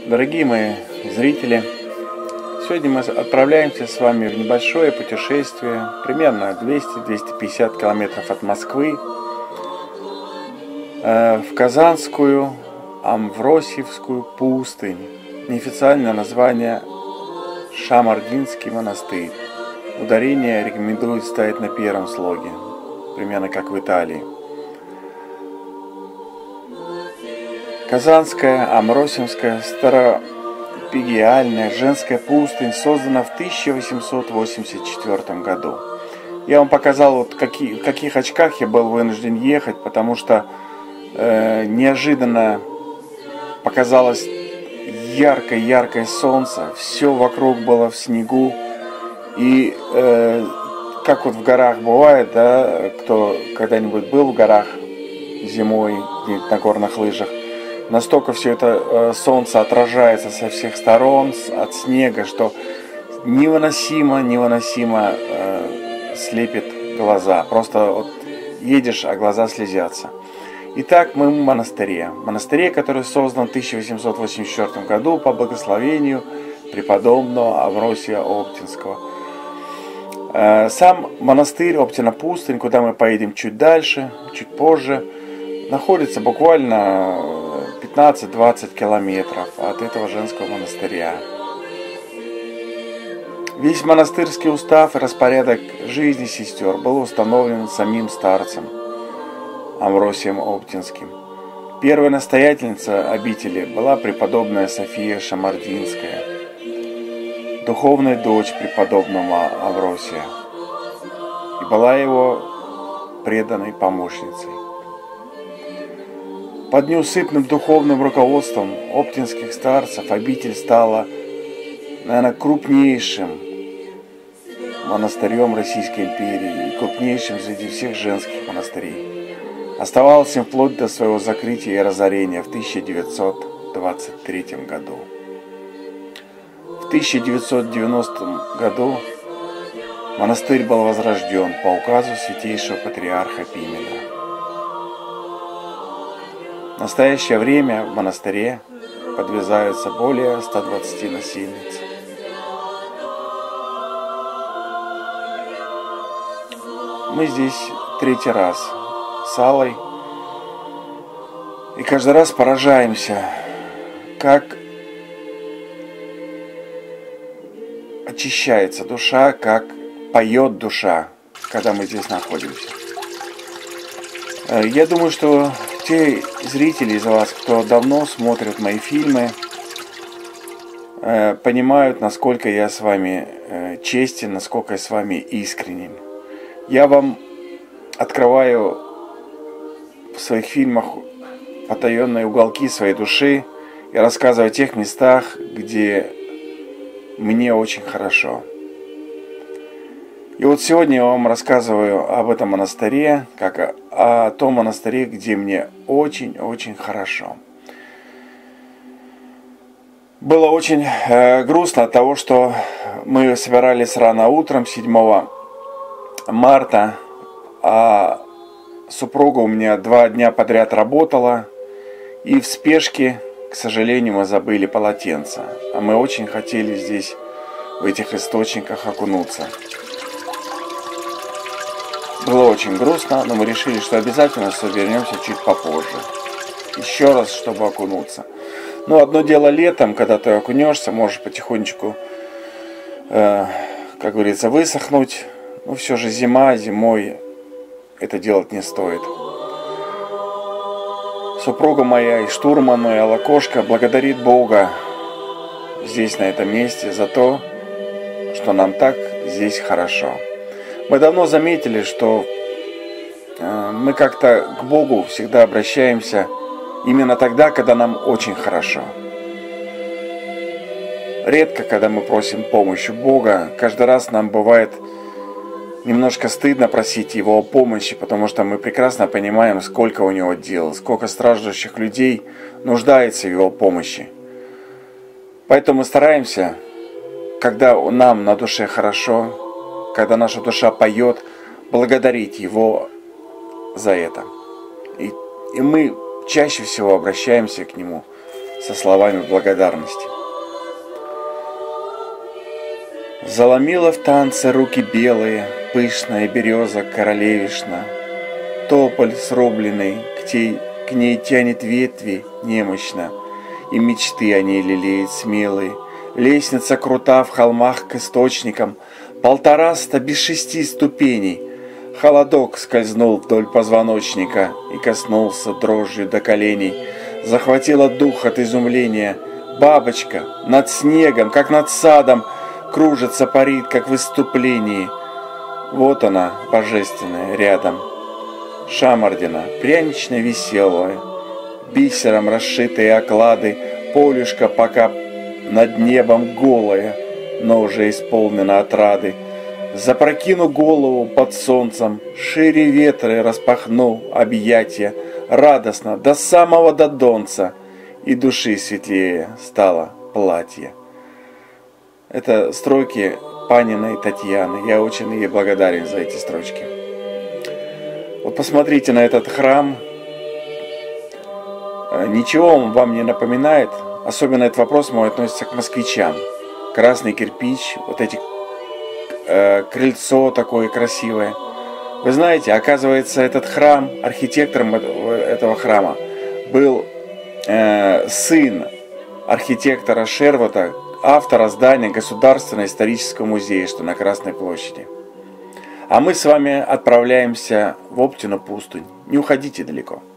Дорогие мои зрители, сегодня мы отправляемся с вами в небольшое путешествие, примерно 200-250 километров от Москвы, в Казанскую Амвросиевскую пустынь. Неофициальное название Шамардинский монастырь. Ударение рекомендуют ставить на первом слоге, примерно как в Италии. Казанская Амвросиевская старопигиальная женская пустынь создана в 1884 году. Я вам показал, в каких очках я был вынужден ехать, потому что неожиданно показалось яркое солнце, все вокруг было в снегу. И как вот в горах бывает, да, кто когда-нибудь был в горах зимой, где-нибудь на горных лыжах, настолько все это солнце отражается со всех сторон от снега, что невыносимо слепит глаза. Просто вот едешь, а глаза слезятся. Итак, мы в монастыре. Монастыре, который создан в 1884 году по благословению преподобного Амвросия Оптинского. Сам монастырь Оптина пустынь, куда мы поедем чуть дальше, чуть позже, находится буквально 15-20 километров от этого женского монастыря. Весь монастырский устав и распорядок жизни сестер был установлен самим старцем Амвросием Оптинским. Первая настоятельница обители была преподобная София Шамардинская, духовная дочь преподобного Амвросия, и была его преданной помощницей. Под неусыпным духовным руководством оптинских старцев обитель стала, наверное, крупнейшим монастырем Российской империи и крупнейшим среди всех женских монастырей. Оставалась им вплоть до своего закрытия и разорения в 1923 году. В 1990 году монастырь был возрожден по указу святейшего патриарха Пимена. В настоящее время в монастыре подвязаются более 120 насельниц. Мы здесь третий раз с Аллой, и каждый раз поражаемся, как очищается душа, как поет душа, когда мы здесь находимся. Я думаю, что те зрители из вас, кто давно смотрит мои фильмы, понимают, насколько я с вами честен, насколько я с вами искренен. Я вам открываю в своих фильмах потаенные уголки своей души и рассказываю о тех местах, где мне очень хорошо. И вот сегодня я вам рассказываю об этом монастыре, как о том монастыре, где мне очень хорошо. Было очень грустно от того, что мы собирались рано утром, 7 марта, а супруга у меня 2 дня подряд работала, и в спешке, к сожалению, мы забыли полотенце. А мы очень хотели здесь, в этих источниках, окунуться. Было очень грустно, но мы решили, что обязательно вернемся чуть попозже. Еще раз, чтобы окунуться. Но одно дело летом, когда ты окунешься, можешь потихонечку, как говорится, высохнуть. Но все же зимой это делать не стоит. Супруга моя и штурман, и Алакошка благодарит Бога здесь, на этом месте, за то, что нам так здесь хорошо. Мы давно заметили, что мы как-то к Богу всегда обращаемся именно тогда, когда нам очень хорошо. Редко, когда мы просим помощи Бога, каждый раз нам бывает немножко стыдно просить Его о помощи, потому что мы прекрасно понимаем, сколько у Него дел, сколько страждущих людей нуждается в Его помощи. Поэтому мы стараемся, когда нам на душе хорошо, когда наша душа поет, благодарить Его за это. И мы чаще всего обращаемся к Нему со словами благодарности. Заломила в танце руки белые, пышная береза королевишна. Тополь срубленный к ней тянет ветви немощно, и мечты о ней лелеет смелые. Лестница крута в холмах к источникам, 150 без 6 ступеней. Холодок скользнул вдоль позвоночника и коснулся дрожью до коленей. Захватила дух от изумления. Бабочка над снегом, как над садом, кружится, парит, как в выступлении. Вот она, божественная, рядом. Шамардина, прянично-веселая, бисером расшитые оклады, полюшка пока над небом голая, но уже исполнена отрады. Запрокину голову под солнцем, шире ветры распахну объятия, радостно до самого додонца, и души светлее стало платье. Это строки Паниной Татьяны. Я очень ей благодарен за эти строчки. Вот посмотрите на этот храм. Ничего он вам не напоминает? Особенно этот вопрос мой относится к москвичам. Красный кирпич, вот эти крыльцо такое красивое. Вы знаете, оказывается, этот храм, архитектором этого храма был сын архитектора Шервута, автора здания Государственного исторического музея, что на Красной площади. А мы с вами отправляемся в Оптину пустынь. Не уходите далеко.